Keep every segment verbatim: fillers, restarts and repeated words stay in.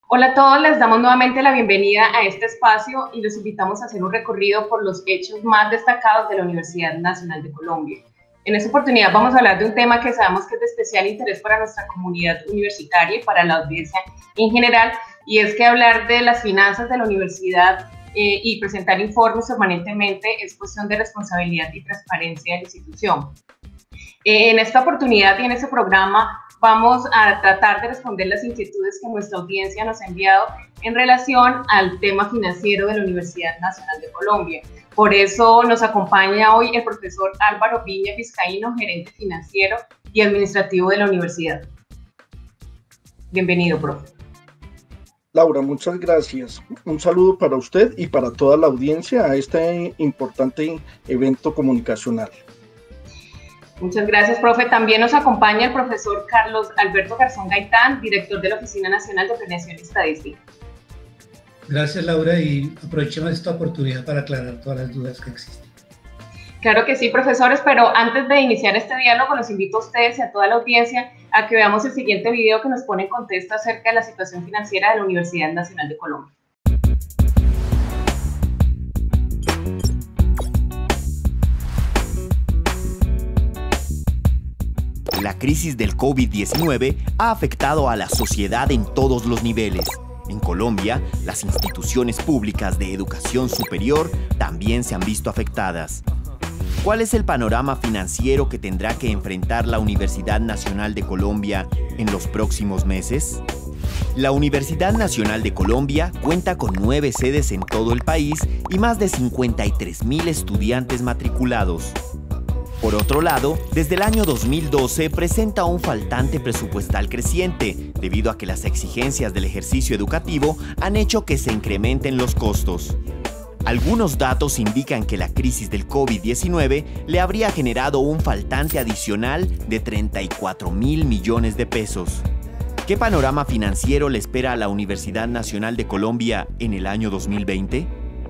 Hola a todos, les damos nuevamente la bienvenida a este espacio y los invitamos a hacer un recorrido por los hechos más destacados de la Universidad Nacional de Colombia. En esta oportunidad vamos a hablar de un tema que sabemos que es de especial interés para nuestra comunidad universitaria y para la audiencia en general, y es que hablar de las finanzas de la universidad eh, y presentar informes permanentemente es cuestión de responsabilidad y transparencia de la institución. Eh, en esta oportunidad y en este programa vamos a tratar de responder las inquietudes que nuestra audiencia nos ha enviado en relación al tema financiero de la Universidad Nacional de Colombia. Por eso nos acompaña hoy el profesor Álvaro Viña Vizcaíno, gerente financiero y administrativo de la universidad. Bienvenido, profe. Laura, muchas gracias. Un saludo para usted y para toda la audiencia a este importante evento comunicacional. Muchas gracias, profe. También nos acompaña el profesor Carlos Alberto Garzón Gaitán, director de la Oficina Nacional de Planeación y Estadística. Gracias, Laura, y aprovechemos esta oportunidad para aclarar todas las dudas que existen. Claro que sí, profesores, pero antes de iniciar este diálogo, los invito a ustedes y a toda la audiencia a que veamos el siguiente video que nos pone en contexto acerca de la situación financiera de la Universidad Nacional de Colombia. La crisis del COVID diecinueve ha afectado a la sociedad en todos los niveles. En Colombia, las instituciones públicas de educación superior también se han visto afectadas. ¿Cuál es el panorama financiero que tendrá que enfrentar la Universidad Nacional de Colombia en los próximos meses? La Universidad Nacional de Colombia cuenta con nueve sedes en todo el país y más de cincuenta y tres mil estudiantes matriculados. Por otro lado, desde el año dos mil doce presenta un faltante presupuestal creciente, debido a que las exigencias del ejercicio educativo han hecho que se incrementen los costos. Algunos datos indican que la crisis del COVID diecinueve le habría generado un faltante adicional de treinta y cuatro mil millones de pesos. ¿Qué panorama financiero le espera a la Universidad Nacional de Colombia en el año dos mil veinte?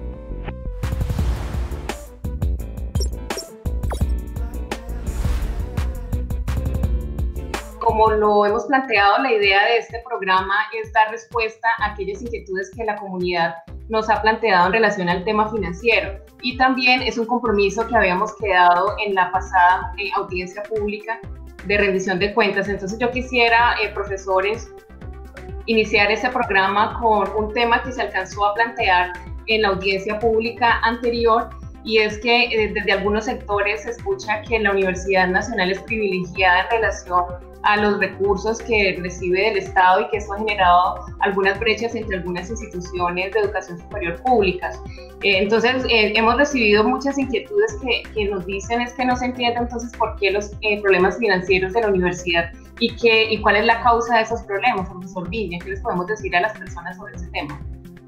Como lo hemos planteado, la idea de este programa es dar respuesta a aquellas inquietudes que la comunidad nos ha planteado en relación al tema financiero, y también es un compromiso que habíamos quedado en la pasada eh, audiencia pública de rendición de cuentas. Entonces yo quisiera, eh, profesores, iniciar este programa con un tema que se alcanzó a plantear en la audiencia pública anterior, y es que eh, desde algunos sectores se escucha que la Universidad Nacional es privilegiada en relación a los recursos que recibe del Estado y que eso ha generado algunas brechas entre algunas instituciones de educación superior públicas. Eh, entonces, eh, hemos recibido muchas inquietudes que, que nos dicen es que no se entiende entonces por qué los eh, problemas financieros de la universidad y, que, y cuál es la causa de esos problemas, profesor Viña. ¿Qué les podemos decir a las personas sobre ese tema?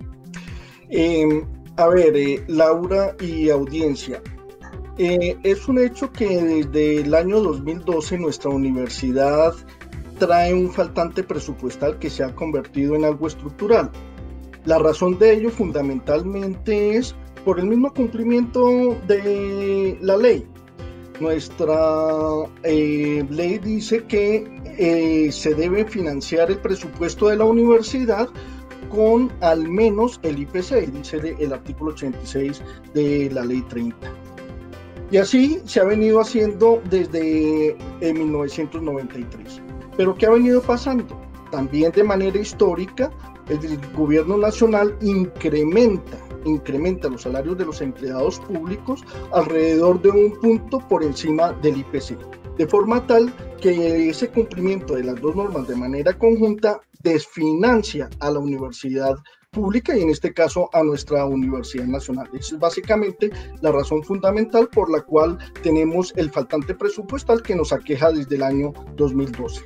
Eh, a ver, eh, Laura y audiencia. Eh, es un hecho que desde el año dos mil doce nuestra universidad trae un faltante presupuestal que se ha convertido en algo estructural. La razón de ello fundamentalmente es por el mismo cumplimiento de la ley. Nuestra eh, ley dice que eh, se debe financiar el presupuesto de la universidad con al menos el I P C, dice el artículo ochenta y seis de la ley treinta. Y así se ha venido haciendo desde eh, mil novecientos noventa y tres. Pero ¿qué ha venido pasando? También de manera histórica, el gobierno nacional incrementa, incrementa los salarios de los empleados públicos alrededor de un punto por encima del I P C. De forma tal que ese cumplimiento de las dos normas de manera conjunta desfinancia a la universidad pública y en este caso a nuestra Universidad Nacional. Esa es básicamente la razón fundamental por la cual tenemos el faltante presupuestal que nos aqueja desde el año dos mil doce.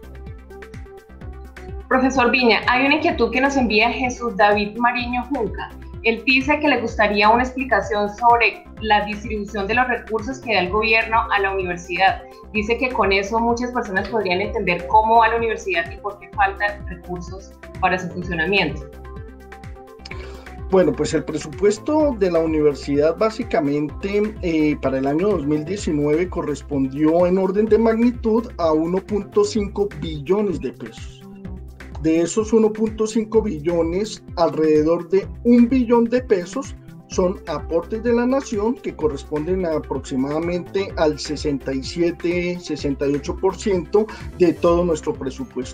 Profesor Viña, hay una inquietud que nos envía Jesús David Mariño Junca. Él dice que le gustaría una explicación sobre la distribución de los recursos que da el gobierno a la universidad. Dice que con eso muchas personas podrían entender cómo va la universidad y por qué faltan recursos para su funcionamiento. Bueno, pues el presupuesto de la universidad básicamente eh, para el año dos mil diecinueve correspondió en orden de magnitud a uno punto cinco billones de pesos. De esos uno punto cinco billones, alrededor de un billón de pesos son aportes de la nación que corresponden aproximadamente al sesenta y siete, sesenta y ocho por ciento de todo nuestro presupuesto.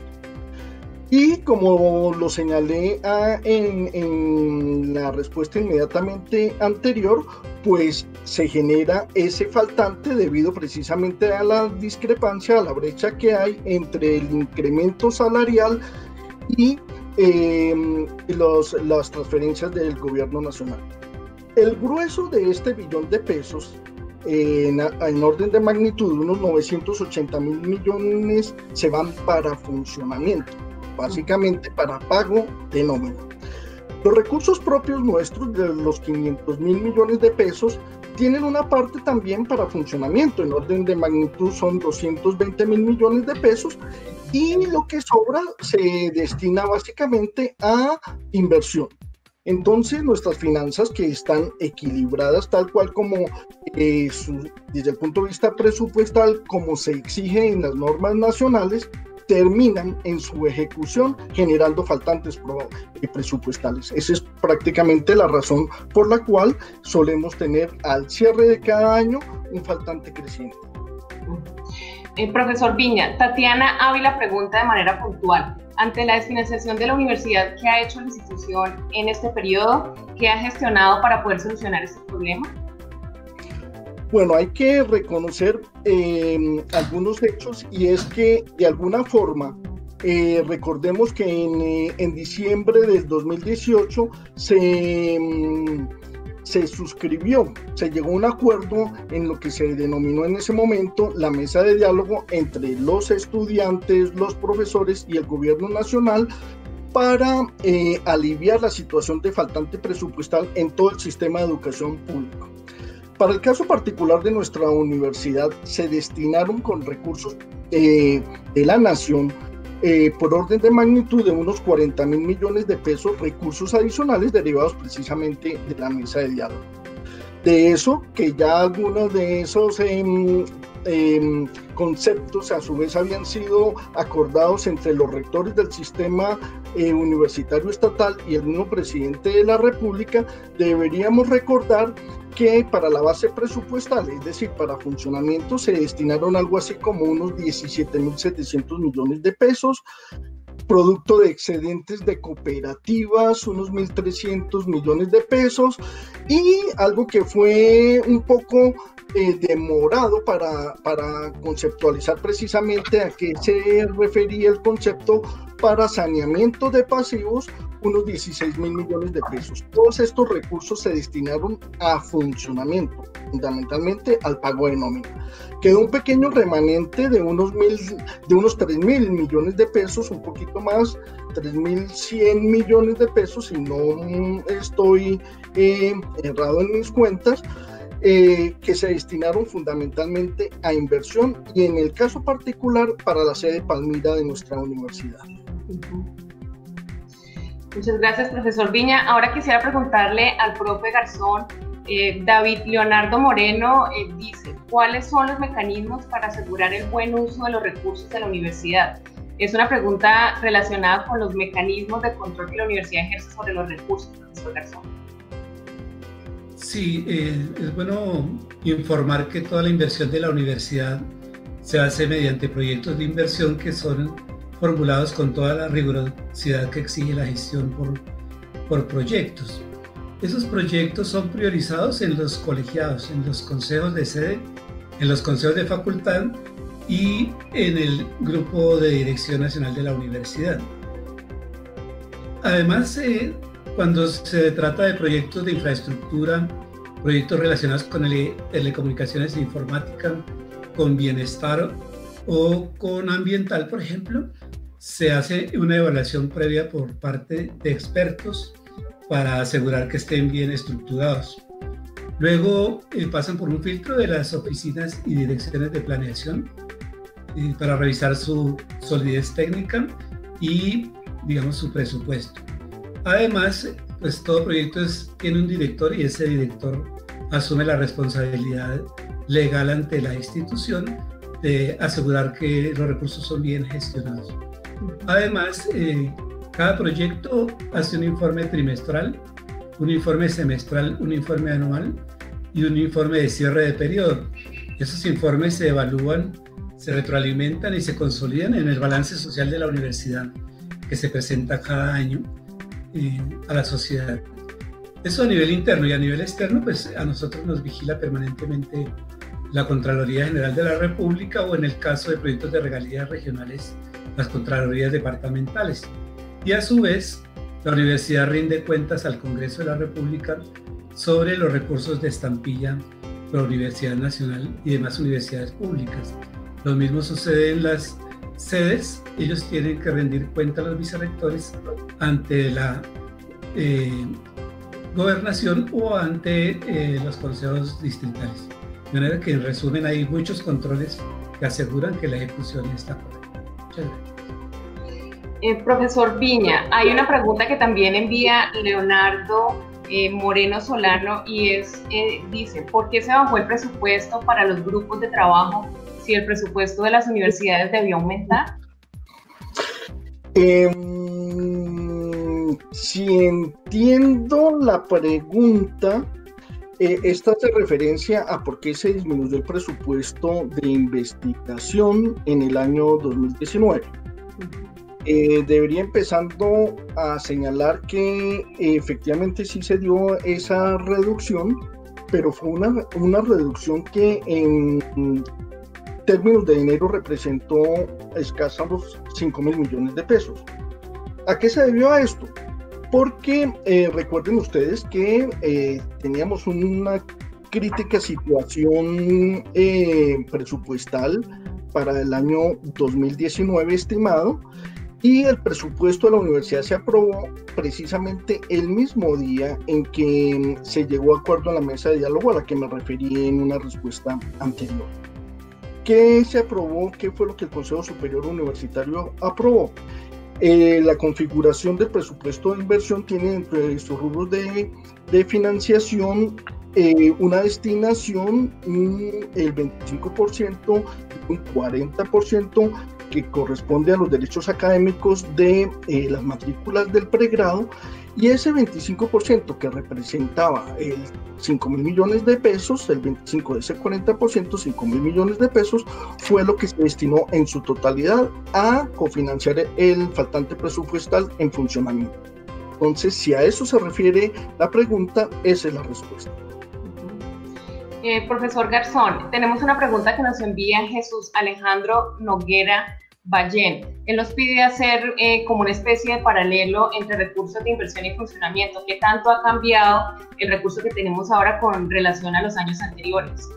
Y como lo señalé ah, en, en la respuesta inmediatamente anterior, pues se genera ese faltante debido precisamente a la discrepancia, a la brecha que hay entre el incremento salarial y eh, los, las transferencias del gobierno nacional. El grueso de este billón de pesos, eh, en, en orden de magnitud, unos novecientos ochenta mil millones, se van para funcionamiento, básicamente para pago de nómina. Los recursos propios nuestros, de los quinientos mil millones de pesos, tienen una parte también para funcionamiento, en orden de magnitud son doscientos veinte mil millones de pesos, y lo que sobra se destina básicamente a inversión. Entonces, nuestras finanzas, que están equilibradas tal cual como eh, su, desde el punto de vista presupuestal, como se exige en las normas nacionales, terminan en su ejecución generando faltantes presupuestales. Esa es prácticamente la razón por la cual solemos tener al cierre de cada año un faltante creciente. Eh, profesor Viña, Tatiana Ávila pregunta de manera puntual: ante la desfinanciación de la universidad, ¿qué ha hecho la institución en este periodo? ¿Qué ha gestionado para poder solucionar este problema? Bueno, hay que reconocer eh, algunos hechos, y es que de alguna forma, eh, recordemos que en, eh, en diciembre del dos mil dieciocho se, mm, se suscribió, se llegó a un acuerdo en lo que se denominó en ese momento la mesa de diálogo entre los estudiantes, los profesores y el gobierno nacional para eh, aliviar la situación de faltante presupuestal en todo el sistema de educación público. Para el caso particular de nuestra universidad, se destinaron con recursos eh, de la nación, eh, por orden de magnitud de unos cuarenta mil millones de pesos, recursos adicionales derivados precisamente de la mesa de diálogo. De eso, que ya algunos de esos eh, eh, conceptos a su vez habían sido acordados entre los rectores del sistema eh, universitario estatal y el mismo presidente de la República, deberíamos recordar que para la base presupuestal, es decir, para funcionamiento, se destinaron algo así como unos diecisiete mil setecientos millones de pesos, producto de excedentes de cooperativas, unos mil trescientos millones de pesos, y algo que fue un poco eh, demorado para, para conceptualizar precisamente a qué se refería el concepto para saneamiento de pasivos, unos dieciséis mil millones de pesos. Todos estos recursos se destinaron a funcionamiento, fundamentalmente al pago de nómina. Quedó un pequeño remanente de unos, mil, de unos tres mil millones de pesos, un poquito más, tres mil cien millones de pesos, si no estoy eh, errado en mis cuentas, eh, que se destinaron fundamentalmente a inversión, y en el caso particular para la sede Palmira de nuestra universidad. Muchas gracias, profesor Viña. Ahora quisiera preguntarle al profe Garzón. Eh, David Leonardo Moreno eh, dice: ¿cuáles son los mecanismos para asegurar el buen uso de los recursos de la universidad? Es una pregunta relacionada con los mecanismos de control que la universidad ejerce sobre los recursos, profesor Garzón. Sí, eh, es bueno informar que toda la inversión de la universidad se hace mediante proyectos de inversión que son formulados con toda la rigurosidad que exige la gestión por, por proyectos. Esos proyectos son priorizados en los colegiados, en los consejos de sede, en los consejos de facultad y en el grupo de dirección nacional de la universidad. Además, eh, cuando se trata de proyectos de infraestructura, proyectos relacionados con el, telecomunicaciones e informática, con bienestar o con ambiental, por ejemplo, se hace una evaluación previa por parte de expertos para asegurar que estén bien estructurados. Luego eh, pasan por un filtro de las oficinas y direcciones de planeación eh, para revisar su solidez técnica y, digamos, su presupuesto. Además, pues todo proyecto es, tiene un director, y ese director asume la responsabilidad legal ante la institución de asegurar que los recursos son bien gestionados. Además, eh, cada proyecto hace un informe trimestral, un informe semestral, un informe anual y un informe de cierre de periodo. Esos informes se evalúan, se retroalimentan y se consolidan en el balance social de la universidad que se presenta cada año eh, a la sociedad. Eso a nivel interno, y a nivel externo, pues a nosotros nos vigila permanentemente la Contraloría General de la República, o en el caso de proyectos de regalías regionales, las Contralorías departamentales. Y a su vez, la universidad rinde cuentas al Congreso de la República sobre los recursos de estampilla por la Universidad Nacional y demás universidades públicas. Lo mismo sucede en las sedes. Ellos tienen que rendir cuenta a los vicerrectores ante la eh, gobernación o ante eh, los consejos distritales. De manera que, en resumen, hay muchos controles que aseguran que la ejecución está correcta. Muchas gracias. Eh, profesor Viña, hay una pregunta que también envía Leonardo eh, Moreno Solano, y es, eh, dice, ¿por qué se bajó el presupuesto para los grupos de trabajo si el presupuesto de las universidades debió aumentar? Eh, si entiendo la pregunta, eh, esta hace referencia a por qué se disminuyó el presupuesto de investigación en el año dos mil diecinueve. Eh, debería empezando a señalar que eh, efectivamente sí se dio esa reducción, pero fue una, una reducción que en términos de dinero representó escasos cinco mil millones de pesos. ¿A qué se debió a esto? Porque eh, recuerden ustedes que eh, teníamos una crítica situación eh, presupuestal para el año dos mil diecinueve estimado, y el presupuesto de la universidad se aprobó precisamente el mismo día en que se llegó a acuerdo en la mesa de diálogo a la que me referí en una respuesta anterior. ¿Qué se aprobó? ¿Qué fue lo que el Consejo Superior Universitario aprobó? Eh, la configuración del presupuesto de inversión tiene entre sus rubros de, de financiación eh, una destinación, un, el veinticinco por ciento, un cuarenta por ciento que corresponde a los derechos académicos de eh, las matrículas del pregrado, y ese veinticinco por ciento que representaba el cinco mil millones de pesos, el veinticinco de ese cuarenta por ciento, cinco mil millones de pesos, fue lo que se destinó en su totalidad a cofinanciar el faltante presupuestal en funcionamiento. Entonces, si a eso se refiere la pregunta, esa es la respuesta. Eh, profesor Garzón, tenemos una pregunta que nos envía Jesús Alejandro Noguera Ballén. Él nos pide hacer eh, como una especie de paralelo entre recursos de inversión y funcionamiento. ¿Qué tanto ha cambiado el recurso que tenemos ahora con relación a los años anteriores?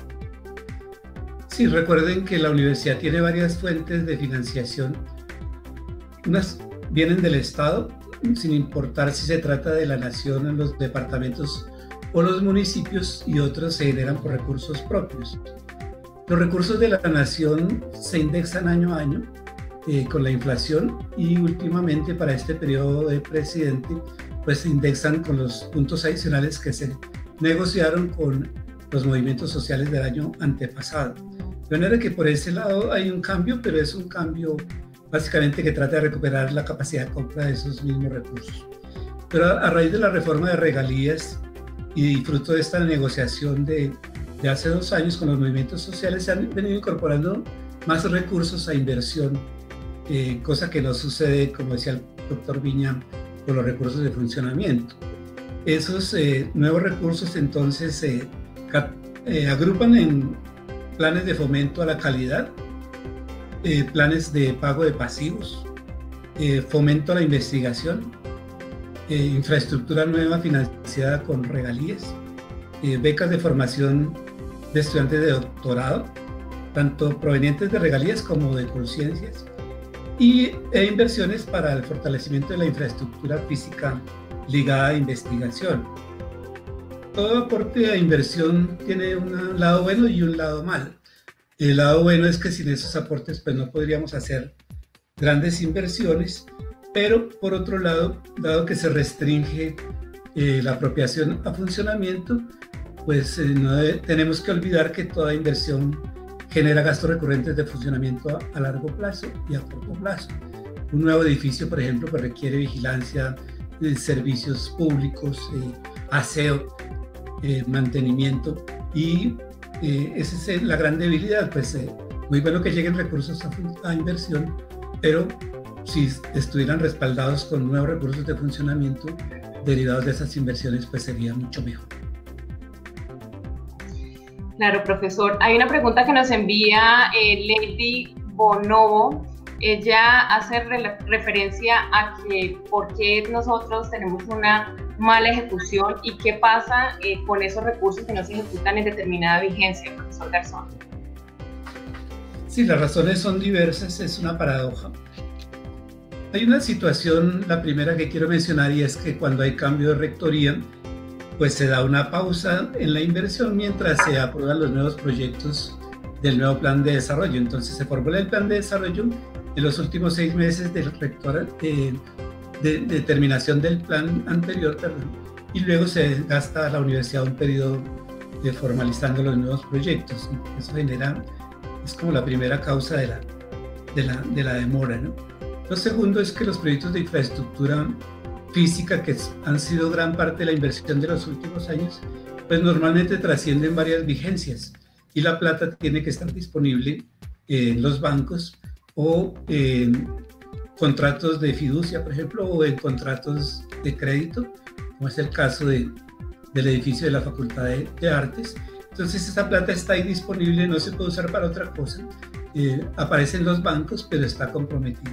Sí, recuerden que la universidad tiene varias fuentes de financiación. Unas vienen del Estado, sin importar si se trata de la nación, los departamentos o los municipios, y otros se generan por recursos propios. Los recursos de la nación se indexan año a año eh, con la inflación, y últimamente para este periodo de presidente pues se indexan con los puntos adicionales que se negociaron con los movimientos sociales del año antepasado. De manera que por ese lado hay un cambio, pero es un cambio básicamente que trata de recuperar la capacidad de compra de esos mismos recursos. Pero a, a raíz de la reforma de regalías y fruto de esta negociación de, de hace dos años con los movimientos sociales, se han venido incorporando más recursos a inversión, eh, cosa que no sucede, como decía el doctor Viña, con los recursos de funcionamiento. Esos eh, nuevos recursos entonces se eh, eh, agrupan en planes de fomento a la calidad, eh, planes de pago de pasivos, eh, fomento a la investigación, Eh, infraestructura nueva financiada con regalías, eh, becas de formación de estudiantes de doctorado, tanto provenientes de regalías como de conciencias, y e inversiones para el fortalecimiento de la infraestructura física ligada a investigación. Todo aporte a inversión tiene un lado bueno y un lado malo. El lado bueno es que sin esos aportes pues no podríamos hacer grandes inversiones, pero por otro lado, dado que se restringe eh, la apropiación a funcionamiento, pues eh, no de, tenemos que olvidar que toda inversión genera gastos recurrentes de funcionamiento a, a largo plazo y a corto plazo. un nuevo edificio, por ejemplo, que requiere vigilancia, eh, servicios públicos, eh, aseo, eh, mantenimiento, y eh, esa es la gran debilidad. Pues eh, muy bueno que lleguen recursos a, a inversión, pero si estuvieran respaldados con nuevos recursos de funcionamiento derivados de esas inversiones, pues sería mucho mejor. Claro, profesor. Hay una pregunta que nos envía eh, Lady Bonobo. Ella hace re referencia a que por qué nosotros tenemos una mala ejecución y qué pasa eh, con esos recursos que no se ejecutan en determinada vigencia, profesor Garzón. Sí, las razones son diversas, es una paradoja. Hay una situación, la primera que quiero mencionar, y es que cuando hay cambio de rectoría, pues se da una pausa en la inversión mientras se aprueban los nuevos proyectos del nuevo plan de desarrollo. Entonces se formula el plan de desarrollo en los últimos seis meses del rector, eh, de, de terminación del plan anterior, perdón, y luego se gasta a la universidad un periodo de formalizando los nuevos proyectos. Eso genera, es como la primera causa de la, de la, de la demora, ¿no? Lo segundo es que los proyectos de infraestructura física, que han sido gran parte de la inversión de los últimos años, pues normalmente trascienden varias vigencias y la plata tiene que estar disponible en los bancos o en contratos de fiducia, por ejemplo, o en contratos de crédito, como es el caso de, del edificio de la Facultad de, de Artes. Entonces esa plata está ahí disponible, no se puede usar para otra cosa, eh, aparece en los bancos, pero está comprometida.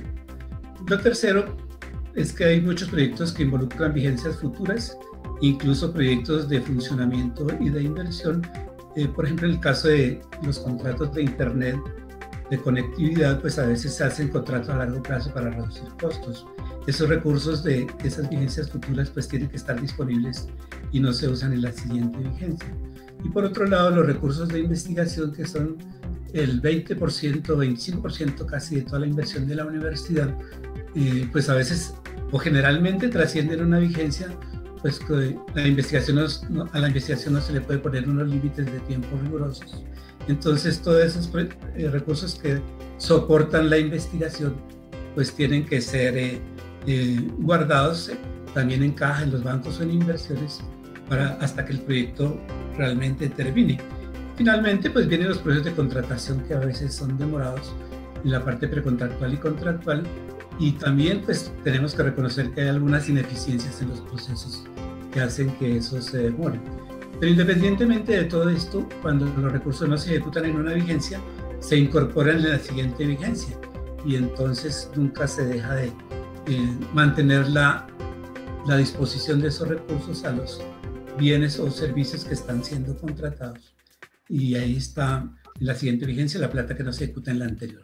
Lo tercero es que hay muchos proyectos que involucran vigencias futuras, incluso proyectos de funcionamiento y de inversión. Eh, por ejemplo, en el caso de los contratos de Internet, de conectividad, pues a veces se hacen contratos a largo plazo para reducir costos. Esos recursos de esas vigencias futuras pues tienen que estar disponibles y no se usan en la siguiente vigencia. Y por otro lado, los recursos de investigación, que son el veinte por ciento, veinticinco por ciento casi de toda la inversión de la universidad, eh, pues a veces o generalmente trascienden una vigencia, pues que la investigación no, a la investigación no se le puede poner unos límites de tiempo rigurosos. Entonces todos esos eh, recursos que soportan la investigación pues tienen que ser eh, eh, guardados eh, también en caja, en los bancos o en inversiones, para, hasta que el proyecto realmente termine. Finalmente pues vienen los procesos de contratación, que a veces son demorados en la parte precontractual y contractual, y también pues tenemos que reconocer que hay algunas ineficiencias en los procesos que hacen que eso se demore. Pero independientemente de todo esto, cuando los recursos no se ejecutan en una vigencia, se incorporan en la siguiente vigencia, y entonces nunca se deja de eh, mantener la, la disposición de esos recursos a los bienes o servicios que están siendo contratados. Y ahí está en la siguiente vigencia la plata que no se ejecuta en la anterior.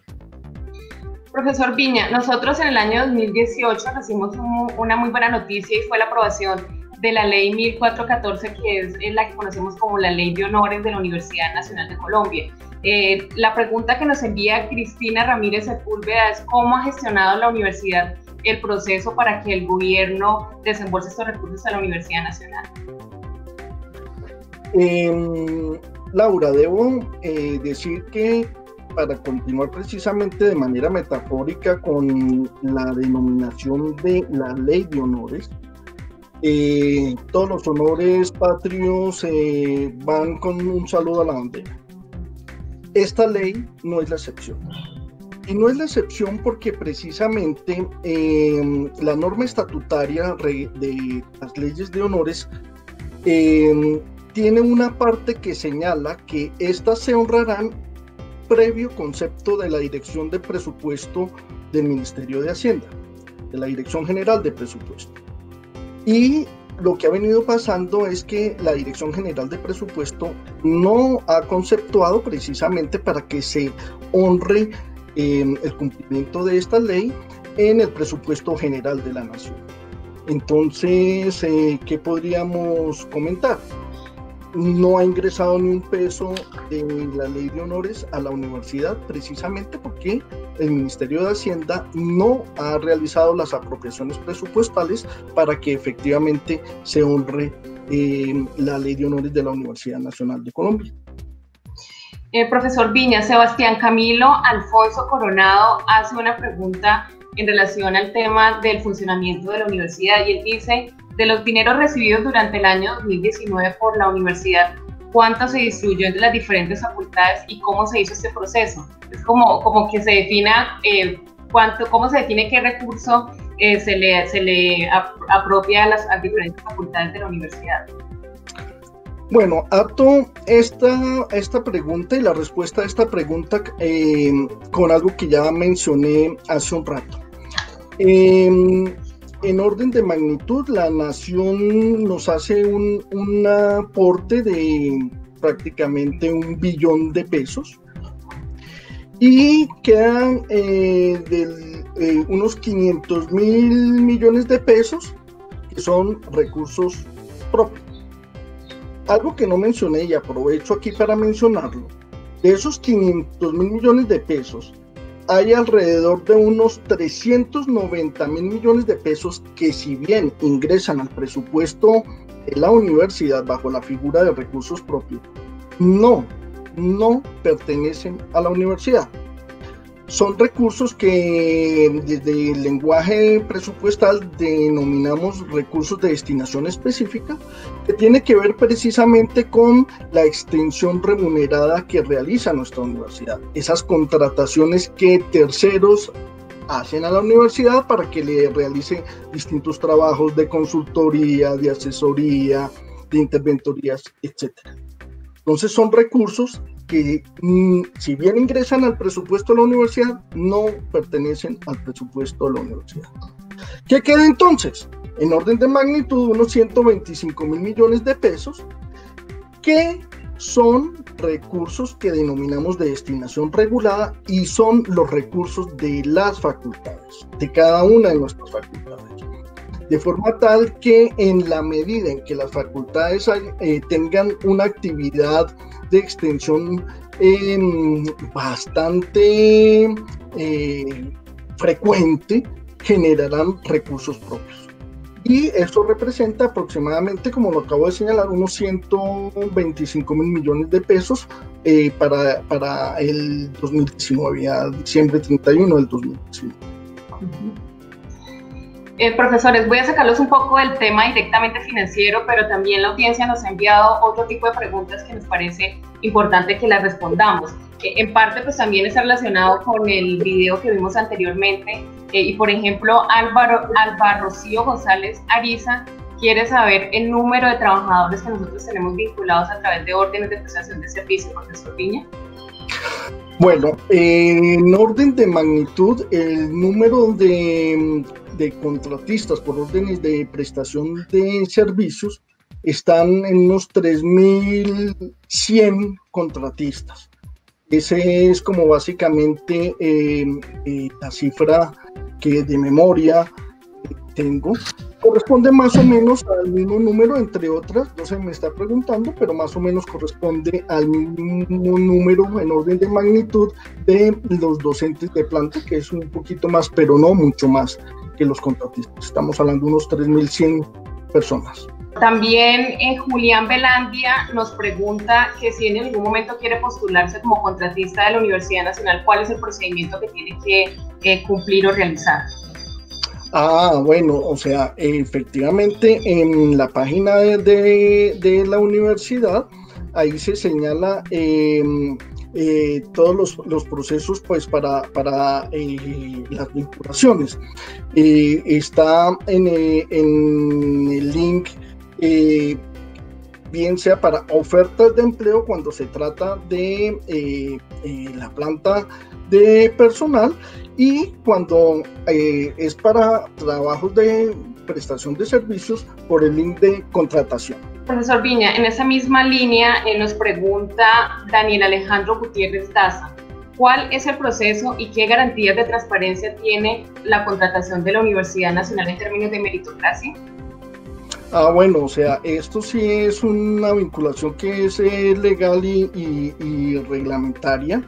Profesor Viña, nosotros en el año dos mil dieciocho recibimos un, una muy buena noticia, y fue la aprobación de la ley mil cuatrocientos catorce, que es la que conocemos como la Ley de Honores de la Universidad Nacional de Colombia. Eh, la pregunta que nos envía Cristina Ramírez Sepúlveda es: ¿cómo ha gestionado la universidad el proceso para que el gobierno desembolse estos recursos a la Universidad Nacional? Eh, Laura, debo eh, decir que, para continuar precisamente de manera metafórica con la denominación de la Ley de Honores, eh, todos los honores patrios eh, van con un saludo a la bandera. Esta ley no es la excepción. Y no es la excepción porque precisamente eh, la norma estatutaria de las leyes de honores eh, tiene una parte que señala que éstas se honrarán previo concepto de la Dirección de Presupuesto del Ministerio de Hacienda, de la Dirección General de Presupuesto. Y lo que ha venido pasando es que la Dirección General de Presupuesto no ha conceptuado precisamente para que se honre eh, el cumplimiento de esta ley en el presupuesto general de la Nación. Entonces, eh, ¿qué podríamos comentar? No ha ingresado ni un peso de la Ley de Honores a la universidad, precisamente porque el Ministerio de Hacienda no ha realizado las apropiaciones presupuestales para que efectivamente se honre eh, la Ley de Honores de la Universidad Nacional de Colombia. Eh, profesor Viña, Sebastián Camilo Alfonso Coronado hace una pregunta en relación al tema del funcionamiento de la universidad, y él dice, de los dineros recibidos durante el año dos mil diecinueve por la universidad, ¿cuánto se distribuyó entre las diferentes facultades y cómo se hizo este proceso? Es como, como que se defina eh, cuánto, cómo se define qué recurso eh, se le, se le ap apropia a las a diferentes facultades de la universidad. Bueno, ato esta, esta pregunta y la respuesta a esta pregunta eh, con algo que ya mencioné hace un rato. Eh, en orden de magnitud, la nación nos hace un, un aporte de prácticamente un billón de pesos y quedan eh, del, eh, unos quinientos mil millones de pesos que son recursos propios. Algo que no mencioné y aprovecho aquí para mencionarlo, de esos quinientos mil millones de pesos, hay alrededor de unos trescientos noventa mil millones de pesos que, si bien ingresan al presupuesto de la universidad bajo la figura de recursos propios, no, no pertenecen a la universidad. Son recursos que desde el lenguaje presupuestal denominamos recursos de destinación específica, que tiene que ver precisamente con la extensión remunerada que realiza nuestra universidad. Esas contrataciones que terceros hacen a la universidad para que le realice distintos trabajos de consultoría, de asesoría, de interventorías, etcétera. Entonces son recursos que, mm, si bien ingresan al presupuesto de la universidad, no pertenecen al presupuesto de la universidad. ¿Qué queda entonces? En orden de magnitud, unos ciento veinticinco mil millones de pesos, que son recursos que denominamos de destinación regulada y son los recursos de las facultades, de cada una de nuestras facultades. De forma tal que en la medida en que las facultades eh, tengan una actividad de extensión eh, bastante eh, frecuente, generarán recursos propios. Y eso representa aproximadamente, como lo acabo de señalar, unos ciento veinticinco mil millones de pesos eh, para, para el dos mil diecinueve, a diciembre treinta y uno del dos mil diecinueve. Uh-huh. Eh, profesores, voy a sacarlos un poco del tema directamente financiero, pero también la audiencia nos ha enviado otro tipo de preguntas que nos parece importante que las respondamos. Eh, en parte, pues también está relacionado con el video que vimos anteriormente. Eh, y, por ejemplo, Álvaro, Álvaro Rocío González Ariza quiere saber el número de trabajadores que nosotros tenemos vinculados a través de órdenes de prestación de servicio, profesor Piña. Bueno, eh, en orden de magnitud, el número de, de contratistas por órdenes de prestación de servicios están en unos tres mil cien contratistas. Ese es como básicamente eh, eh, la cifra que de memoria tengo. Corresponde más o menos al mismo número, entre otras, no se me está preguntando, pero más o menos corresponde al mismo número en orden de magnitud de los docentes de planta, que es un poquito más, pero no mucho más que los contratistas. Estamos hablando de unos tres mil cien personas. También eh, Julián Velandia nos pregunta que si en algún momento quiere postularse como contratista de la Universidad Nacional, ¿cuál es el procedimiento que tiene que eh, cumplir o realizar? Ah, bueno, o sea, efectivamente en la página de, de, de la universidad, ahí se señala eh, eh, todos los, los procesos pues para, para eh, las vinculaciones. Eh, está en, eh, en el link, eh, bien sea para ofertas de empleo cuando se trata de eh, eh, la planta de personal, y cuando eh, es para trabajos de prestación de servicios por el link de contratación. Profesor Viña, en esa misma línea eh, nos pregunta Daniel Alejandro Gutiérrez Daza, ¿cuál es el proceso y qué garantías de transparencia tiene la contratación de la Universidad Nacional en términos de meritocracia? Ah, bueno, o sea, esto sí es una vinculación que es eh, legal y, y, y reglamentaria.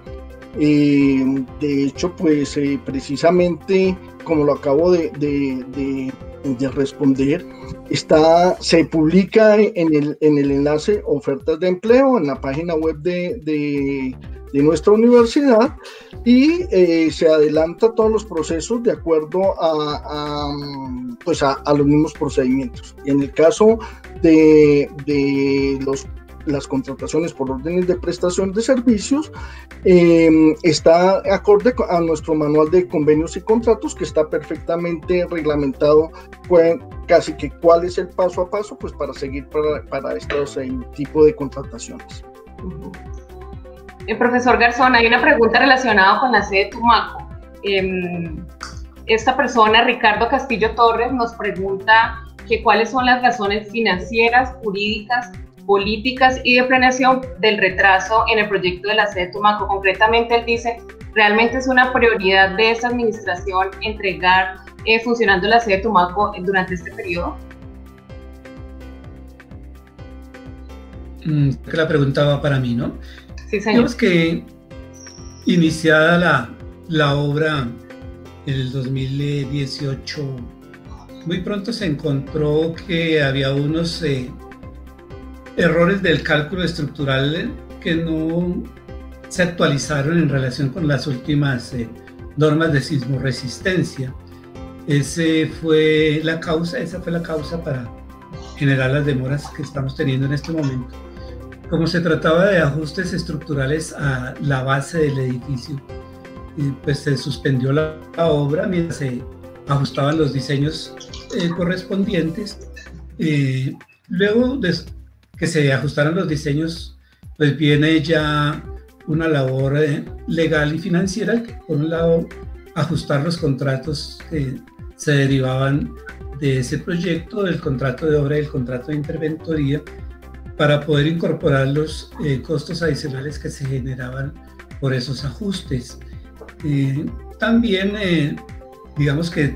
Eh, de hecho, pues eh, precisamente como lo acabo de, de, de de responder. Está, se publica en el, en el enlace ofertas de empleo en la página web de, de, de nuestra universidad, y eh, se adelanta todos los procesos de acuerdo a, a, pues a, a los mismos procedimientos. Y en el caso de, de los las contrataciones por órdenes de prestación de servicios, eh, está acorde a nuestro manual de convenios y contratos, que está perfectamente reglamentado, pues, casi que cuál es el paso a paso, pues, para seguir para, para estos eh, tipo de contrataciones. Uh-huh. eh, profesor Garzón, hay una pregunta relacionada con la sede de Tumaco. Eh, esta persona, Ricardo Castillo Torres, nos pregunta que cuáles son las razones financieras, jurídicas, políticas y de planeación del retraso en el proyecto de la sede de Tumaco. Concretamente, él dice, ¿realmente es una prioridad de esta administración entregar eh, funcionando la sede de Tumaco durante este periodo? Mm, la pregunta va para mí, ¿no? Sí, señor. Digamos que iniciada la, la obra en el dos mil dieciocho, muy pronto se encontró que había unos eh, errores del cálculo estructural que no se actualizaron en relación con las últimas eh, normas de sismoresistencia. Ese fue la causa, esa fue la causa para generar las demoras que estamos teniendo en este momento. Como se trataba de ajustes estructurales a la base del edificio, eh, pues se suspendió la, la obra mientras se ajustaban los diseños eh, correspondientes. Eh, luego de que se ajustaran los diseños, pues viene ya una labor eh, legal y financiera, que por un lado ajustar los contratos que se derivaban de ese proyecto, del contrato de obra y el contrato de interventoría, para poder incorporar los eh, costos adicionales que se generaban por esos ajustes. Eh, también, eh, digamos que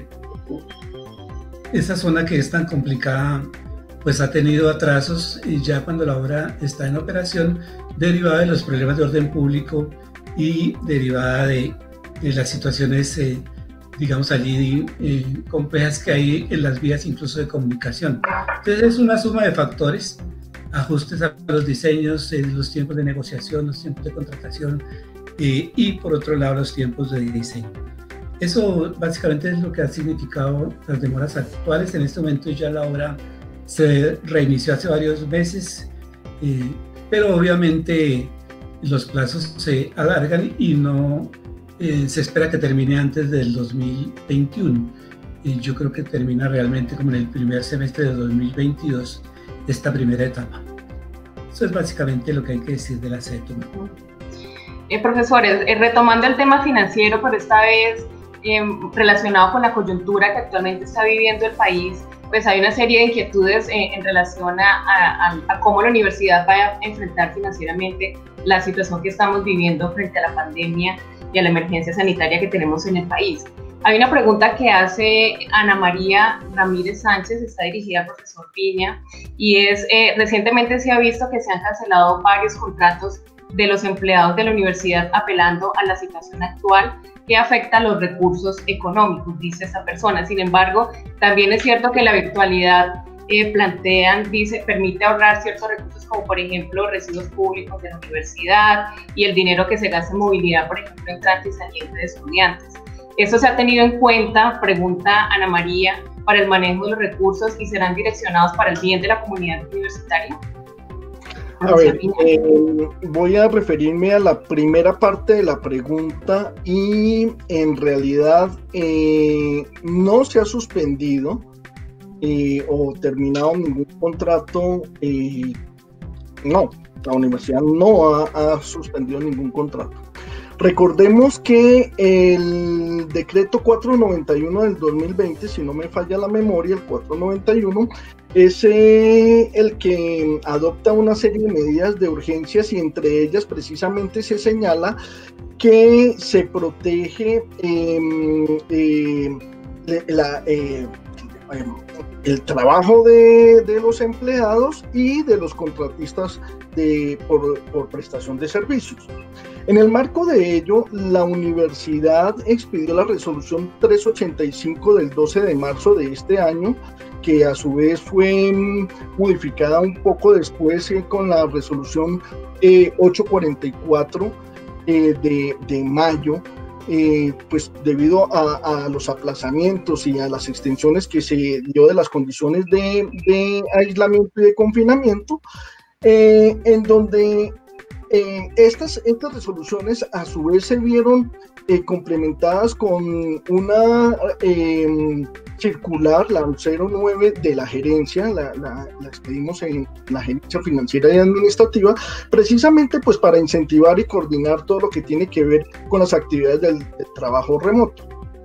esa zona que es tan complicada, pues ha tenido atrasos, y ya cuando la obra está en operación, derivada de los problemas de orden público y derivada de, de las situaciones, eh, digamos, allí eh, complejas que hay en las vías incluso de comunicación. Entonces es una suma de factores, ajustes a los diseños, eh, los tiempos de negociación, los tiempos de contratación, eh, y por otro lado los tiempos de diseño. Eso básicamente es lo que ha significado las demoras actuales. En este momento ya la obra se reinició hace varios meses, eh, pero obviamente los plazos se alargan y no eh, se espera que termine antes del dos mil veintiuno. Y yo creo que termina realmente como en el primer semestre de dos mil veintidós esta primera etapa. Eso es básicamente lo que hay que decir de la sede de Tumaco. Eh, profesores, eh, retomando el tema financiero, pero esta vez eh, relacionado con la coyuntura que actualmente está viviendo el país, pues hay una serie de inquietudes eh, en relación a, a, a cómo la universidad va a enfrentar financieramente la situación que estamos viviendo frente a la pandemia y a la emergencia sanitaria que tenemos en el país. Hay una pregunta que hace Ana María Ramírez Sánchez, está dirigida al profesor Piña, y es, eh, recientemente se ha visto que se han cancelado varios contratos de los empleados de la universidad apelando a la situación actual que afecta a los recursos económicos, dice esta persona. Sin embargo, también es cierto que la virtualidad eh, plantean, dice, permite ahorrar ciertos recursos, como por ejemplo residuos públicos de la universidad y el dinero que se gasta en movilidad, por ejemplo, entrante y saliente de estudiantes. ¿Eso se ha tenido en cuenta, pregunta Ana María, para el manejo de los recursos y serán direccionados para el bien de la comunidad universitaria? A ver, eh, voy a referirme a la primera parte de la pregunta y en realidad eh, no se ha suspendido eh, o terminado ningún contrato. Eh, no, la universidad no ha, ha suspendido ningún contrato. Recordemos que el decreto cuatrocientos noventa y uno del dos mil veinte, si no me falla la memoria, el cuatrocientos noventa y uno, es eh, el que adopta una serie de medidas de urgencias y entre ellas precisamente se señala que se protege eh, eh, la, eh, el trabajo de, de los empleados y de los contratistas de, por, por prestación de servicios. En el marco de ello, la universidad expidió la resolución trescientos ochenta y cinco del doce de marzo de este año, que a su vez fue modificada un poco después eh, con la resolución eh, ochocientos cuarenta y cuatro eh, de, de mayo, eh, pues debido a, a los aplazamientos y a las extensiones que se dio de las condiciones de, de aislamiento y de confinamiento, eh, en donde Eh, estas, estas resoluciones a su vez se vieron eh, complementadas con una eh, circular, la cero nueve de la gerencia, la, la, la expedimos en la gerencia financiera y administrativa, precisamente pues para incentivar y coordinar todo lo que tiene que ver con las actividades del, del trabajo remoto.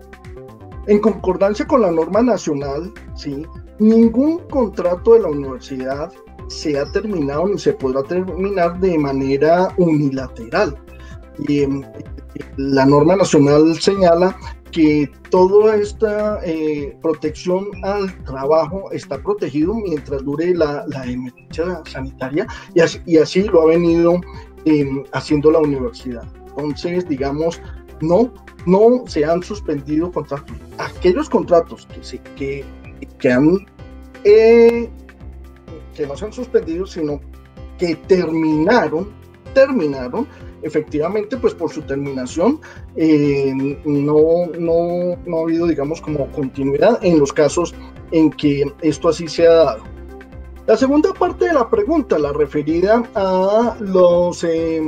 En concordancia con la norma nacional, ¿sí?, ningún contrato de la universidad se ha terminado ni se podrá terminar de manera unilateral. Y, eh, la norma nacional señala que toda esta eh, protección al trabajo está protegido mientras dure la, la emergencia sanitaria, y así, y así lo ha venido eh, haciendo la universidad. Entonces, digamos, no, no se han suspendido contratos. Aquellos contratos que, se, que, que han eh, que no se han suspendido, sino que terminaron, terminaron, efectivamente, pues por su terminación, eh, no, no, no ha habido, digamos, como continuidad en los casos en que esto así se ha dado. La segunda parte de la pregunta, la referida a los eh,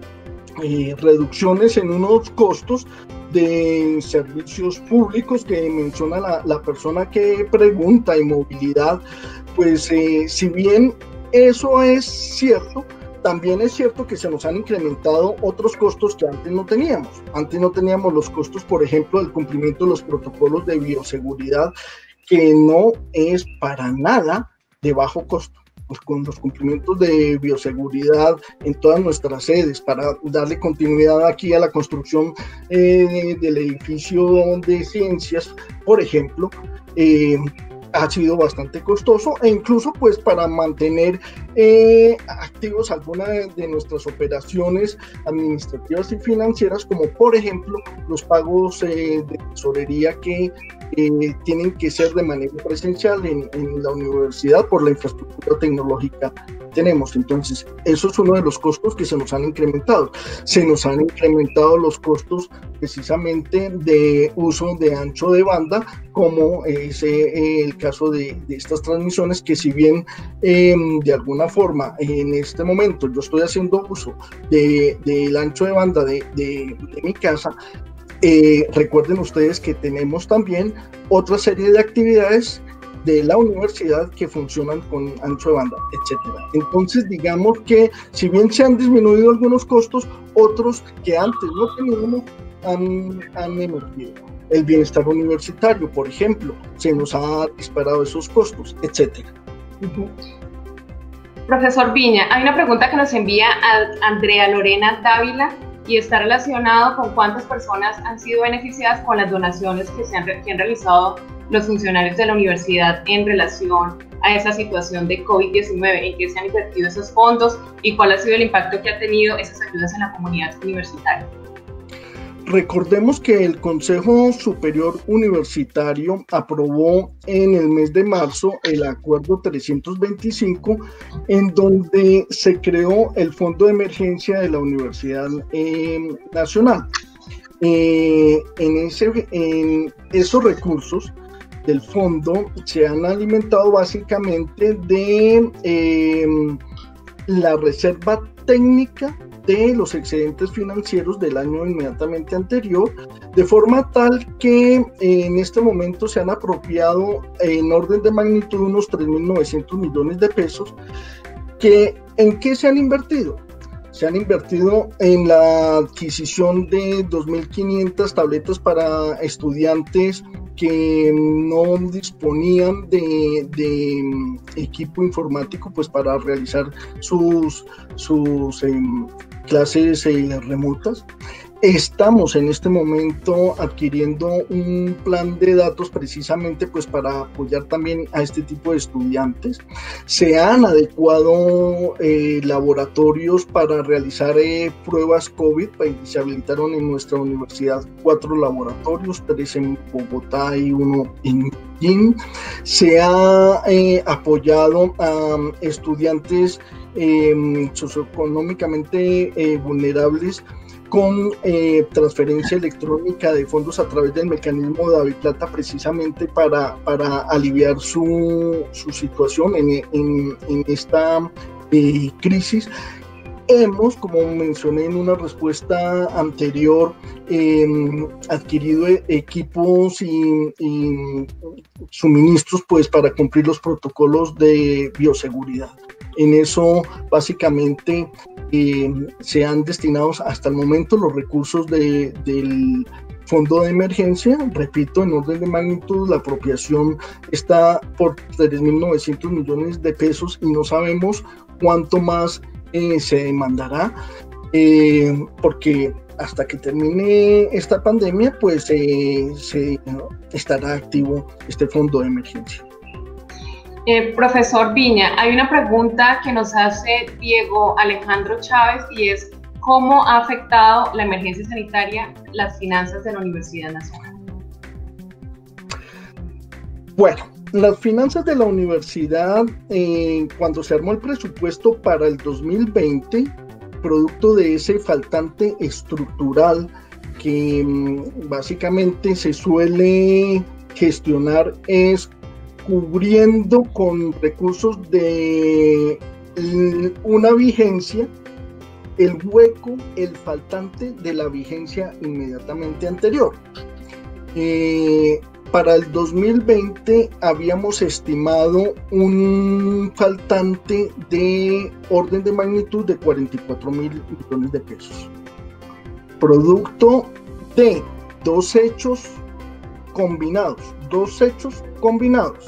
eh, reducciones en unos costos de servicios públicos que menciona la, la persona que pregunta, y movilidad, pues eh, si bien eso es cierto, también es cierto que se nos han incrementado otros costos que antes no teníamos. Antes no teníamos los costos, por ejemplo, del cumplimiento de los protocolos de bioseguridad, que no es para nada de bajo costo. Pues con los cumplimientos de bioseguridad en todas nuestras sedes, para darle continuidad aquí a la construcción eh, del edificio de ciencias, por ejemplo, eh, ha sido bastante costoso, e incluso pues para mantener eh, activos algunas de, de nuestras operaciones administrativas y financieras, como por ejemplo los pagos eh, de tesorería que eh, tienen que ser de manera presencial en, en la universidad por la infraestructura tecnológica que tenemos. Entonces, eso es uno de los costos que se nos han incrementado. Se nos han incrementado los costos precisamente de uso de ancho de banda, como es eh, el caso de, de estas transmisiones, que si bien eh, de alguna forma en este momento yo estoy haciendo uso del de, de ancho de banda de, de, de mi casa, eh, recuerden ustedes que tenemos también otra serie de actividades de la universidad que funcionan con ancho de banda, etcétera. Entonces, digamos que si bien se han disminuido algunos costos, otros que antes no teníamos han, han emergido. El bienestar universitario, por ejemplo, se nos ha disparado esos costos, etcétera. Uh-huh. Profesor Viña, hay una pregunta que nos envía a Andrea Lorena Dávila y está relacionado con cuántas personas han sido beneficiadas con las donaciones que, se han, que han realizado los funcionarios de la universidad en relación a esa situación de COVID diecinueve, en qué se han invertido esos fondos y cuál ha sido el impacto que ha tenido esas ayudas en la comunidad universitaria. Recordemos que el Consejo Superior Universitario aprobó en el mes de marzo el acuerdo trescientos veinticinco, en donde se creó el Fondo de Emergencia de la Universidad eh, Nacional. Eh, en, ese, en esos recursos del fondo se han alimentado básicamente de eh, la reserva técnica de los excedentes financieros del año inmediatamente anterior, de forma tal que eh, en este momento se han apropiado en orden de magnitud unos tres mil novecientos millones de pesos, que ¿en qué se han invertido? Se han invertido en la adquisición de dos mil quinientas tabletas para estudiantes que no disponían de, de equipo informático pues para realizar sus, sus eh, clases eh, remotas. Estamos en este momento adquiriendo un plan de datos precisamente pues para apoyar también a este tipo de estudiantes. Se han adecuado eh, laboratorios para realizar eh, pruebas COVID, y se habilitaron en nuestra universidad cuatro laboratorios, tres en Bogotá y uno en Medellín. Se ha eh, apoyado a estudiantes eh, socioeconómicamente eh, vulnerables con eh, transferencia electrónica de fondos a través del mecanismo de Daviplata, precisamente para, para aliviar su, su situación en, en, en esta eh, crisis. Hemos, como mencioné en una respuesta anterior, eh, adquirido equipos y, y suministros pues, para cumplir los protocolos de bioseguridad. En eso, básicamente, eh, se han destinado hasta el momento los recursos de, del fondo de emergencia. Repito, en orden de magnitud, la apropiación está por tres mil novecientos millones de pesos y no sabemos cuánto más eh, se demandará, eh, porque hasta que termine esta pandemia, pues eh, se estará activo este fondo de emergencia. Eh, profesor Viña, hay una pregunta que nos hace Diego Alejandro Chávez y es: ¿cómo ha afectado la emergencia sanitaria las finanzas de la Universidad Nacional? Bueno, las finanzas de la universidad, eh, cuando se armó el presupuesto para el dos mil veinte, producto de ese faltante estructural que mm, básicamente se suele gestionar, es cubriendo con recursos de una vigencia el hueco, el faltante de la vigencia inmediatamente anterior. Eh, para el dos mil veinte habíamos estimado un faltante de orden de magnitud de cuarenta y cuatro mil millones de pesos, producto de dos hechos combinados, dos hechos combinados: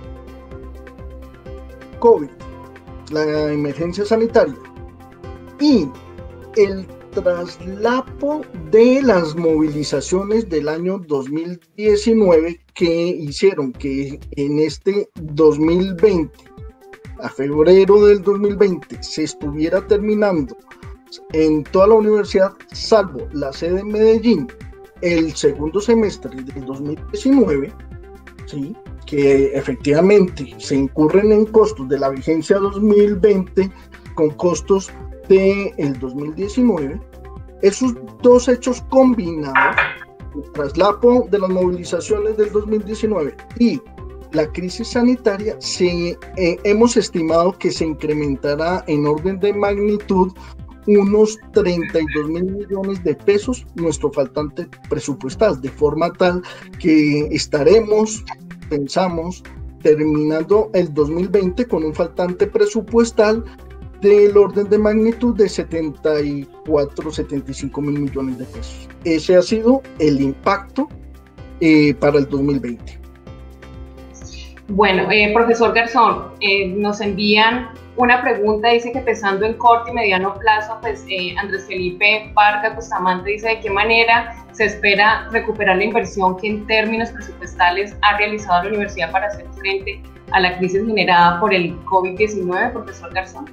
COVID, la emergencia sanitaria y el traslapo de las movilizaciones del año dos mil diecinueve, que hicieron que en este dos mil veinte, a febrero del dos mil veinte, se estuviera terminando en toda la universidad, salvo la sede en Medellín, el segundo semestre del dos mil diecinueve, ¿sí?, que efectivamente se incurren en costos de la vigencia dos mil veinte con costos del dos mil diecinueve. Esos dos hechos combinados, el traslapo de las movilizaciones del dos mil diecinueve y la crisis sanitaria, se, eh, hemos estimado que se incrementará en orden de magnitud unos treinta y dos mil millones de pesos nuestro faltante presupuestal, de forma tal que estaremos, pensamos, terminando el dos mil veinte con un faltante presupuestal del orden de magnitud de setenta y cuatro, setenta y cinco mil millones de pesos. Ese ha sido el impacto eh, para el dos mil veinte. Bueno, eh, profesor Garzón, eh, nos envían una pregunta, dice que pensando en corto y mediano plazo, pues eh, Andrés Felipe Vargas Bustamante dice: ¿de qué manera se espera recuperar la inversión que en términos presupuestales ha realizado la universidad para hacer frente a la crisis generada por el COVID diecinueve, profesor Garzón?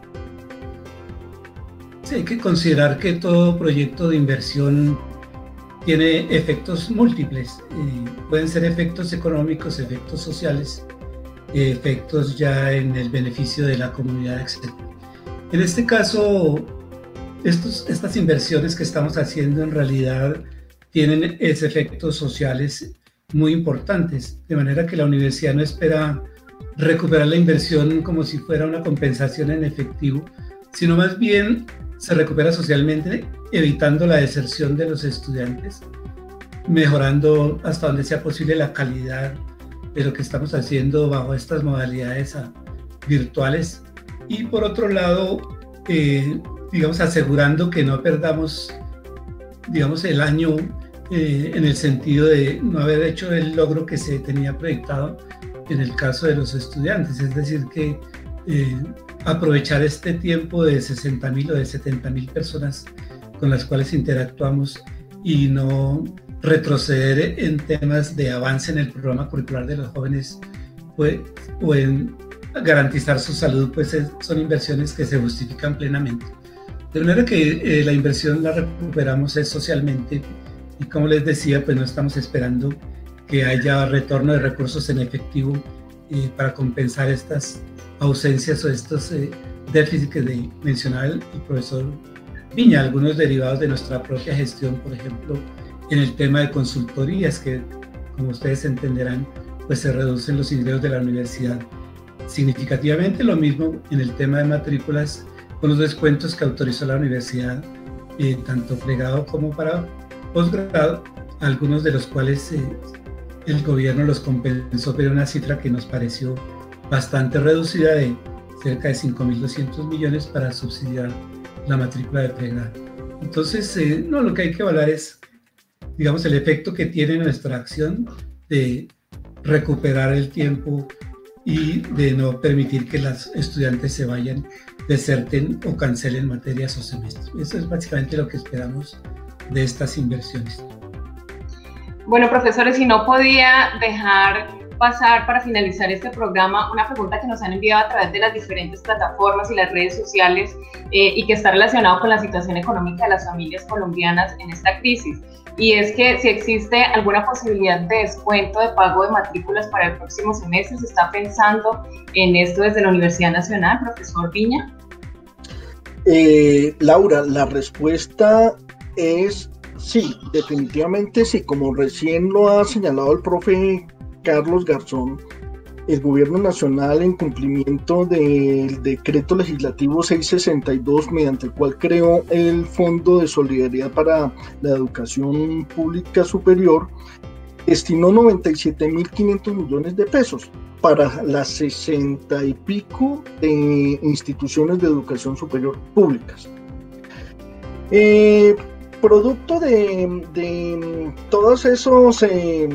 Sí, hay que considerar que todo proyecto de inversión tiene efectos múltiples. Eh, pueden ser efectos económicos, efectos sociales, efectos ya en el beneficio de la comunidad, etcétera. En este caso, estos, estas inversiones que estamos haciendo en realidad tienen esos efectos sociales muy importantes, de manera que la universidad no espera recuperar la inversión como si fuera una compensación en efectivo, sino más bien se recupera socialmente, evitando la deserción de los estudiantes, mejorando hasta donde sea posible la calidad de lo que estamos haciendo bajo estas modalidades a, virtuales, y por otro lado, eh, digamos, asegurando que no perdamos, digamos, el año eh, en el sentido de no haber hecho el logro que se tenía proyectado en el caso de los estudiantes, es decir, que eh, aprovechar este tiempo de sesenta mil o de setenta mil personas con las cuales interactuamos y no retroceder en temas de avance en el programa curricular de los jóvenes, pues, o en garantizar su salud, pues es, son inversiones que se justifican plenamente. De manera que eh, la inversión la recuperamos es socialmente, y como les decía, pues no estamos esperando que haya retorno de recursos en efectivo eh, para compensar estas ausencias o estos eh, déficits que de, mencionaba el, el profesor Viña, algunos derivados de nuestra propia gestión, por ejemplo, en el tema de consultorías, que como ustedes entenderán, pues se reducen los ingresos de la universidad significativamente. Lo mismo en el tema de matrículas, con los descuentos que autorizó la universidad, eh, tanto pregrado como para posgrado, algunos de los cuales eh, el gobierno los compensó, pero una cifra que nos pareció bastante reducida, de cerca de cinco mil doscientos millones para subsidiar la matrícula de pregrado. Entonces, eh, no, lo que hay que evaluar es, digamos, el efecto que tiene nuestra acción de recuperar el tiempo y de no permitir que los estudiantes se vayan, deserten o cancelen materias o semestres. Eso es básicamente lo que esperamos de estas inversiones. Bueno, profesores, si no podía dejar pasar para finalizar este programa una pregunta que nos han enviado a través de las diferentes plataformas y las redes sociales eh, y que está relacionado con la situación económica de las familias colombianas en esta crisis. Y es que si existe alguna posibilidad de descuento de pago de matrículas para el próximo semestre, ¿se está pensando en esto desde la Universidad Nacional, profesor Viña? Eh, Laura, la respuesta es sí, definitivamente sí. Como recién lo ha señalado el profe Carlos Garzón, el Gobierno Nacional, en cumplimiento del decreto legislativo seiscientos sesenta y dos, mediante el cual creó el Fondo de Solidaridad para la Educación Pública Superior, destinó noventa y siete mil quinientos millones de pesos para las sesenta y pico de instituciones de educación superior públicas. Eh, producto de, de todos esos eh,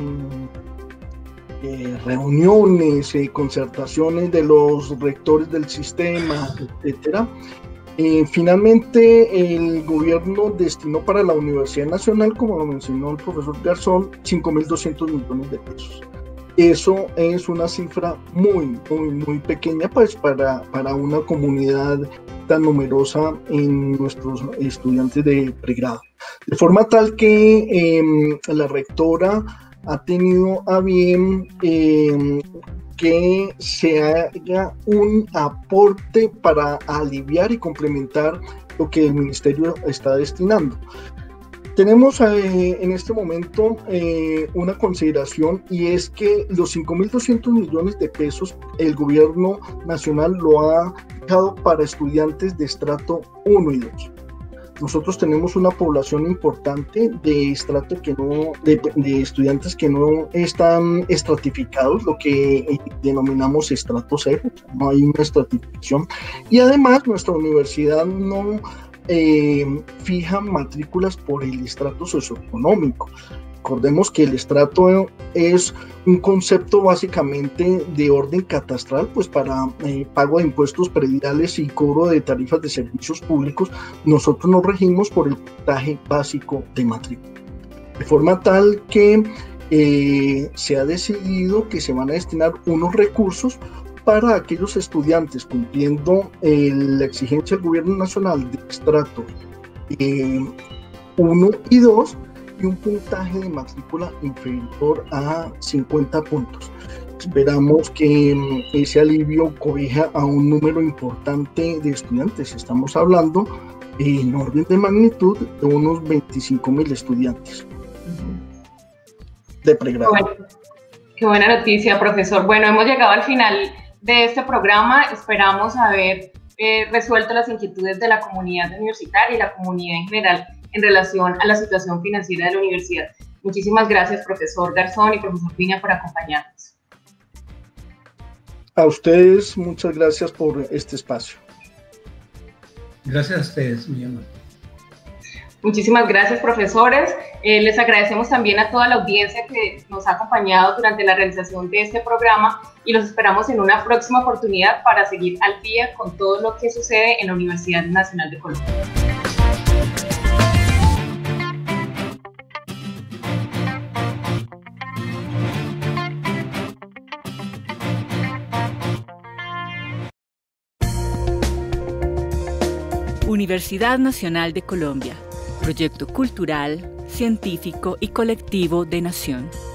Eh, reuniones, eh, concertaciones de los rectores del sistema, etcétera. Eh, finalmente, el gobierno destinó para la Universidad Nacional, como lo mencionó el profesor Garzón, cinco mil doscientos millones de pesos. Eso es una cifra muy, muy, muy pequeña, pues, para, para una comunidad tan numerosa en nuestros estudiantes de pregrado. De forma tal que eh, la rectora ha tenido a bien eh, que se haga un aporte para aliviar y complementar lo que el ministerio está destinando. Tenemos eh, en este momento eh, una consideración, y es que los cinco mil doscientos millones de pesos el gobierno nacional lo ha dejado para estudiantes de estrato uno y dos. Nosotros tenemos una población importante de estrato que no, de, de estudiantes que no están estratificados, lo que denominamos estrato cero, no hay una estratificación, y además nuestra universidad no eh, fija matrículas por el estrato socioeconómico. Recordemos que el estrato es un concepto básicamente de orden catastral, pues para eh, pago de impuestos prediales y cobro de tarifas de servicios públicos. Nosotros nos regimos por el puntaje básico de matrícula, de forma tal que eh, se ha decidido que se van a destinar unos recursos para aquellos estudiantes cumpliendo eh, la exigencia del gobierno nacional de estrato eh, uno y dos, y un puntaje de matrícula inferior a cincuenta puntos. Esperamos que ese alivio cobija a un número importante de estudiantes. Estamos hablando en orden de magnitud de unos veinticinco mil estudiantes de pregrado. Bueno, qué buena noticia, profesor. Bueno, hemos llegado al final de este programa. Esperamos haber eh, resuelto las inquietudes de la comunidad universitaria y la comunidad en general en relación a la situación financiera de la universidad. Muchísimas gracias, profesor Garzón y profesor Viña, por acompañarnos. A ustedes, muchas gracias por este espacio. Gracias a ustedes, mi amor. Muchísimas gracias, profesores. Eh, les agradecemos también a toda la audiencia que nos ha acompañado durante la realización de este programa y los esperamos en una próxima oportunidad para seguir al día con todo lo que sucede en la Universidad Nacional de Colombia. Universidad Nacional de Colombia, proyecto cultural, científico y colectivo de Nación.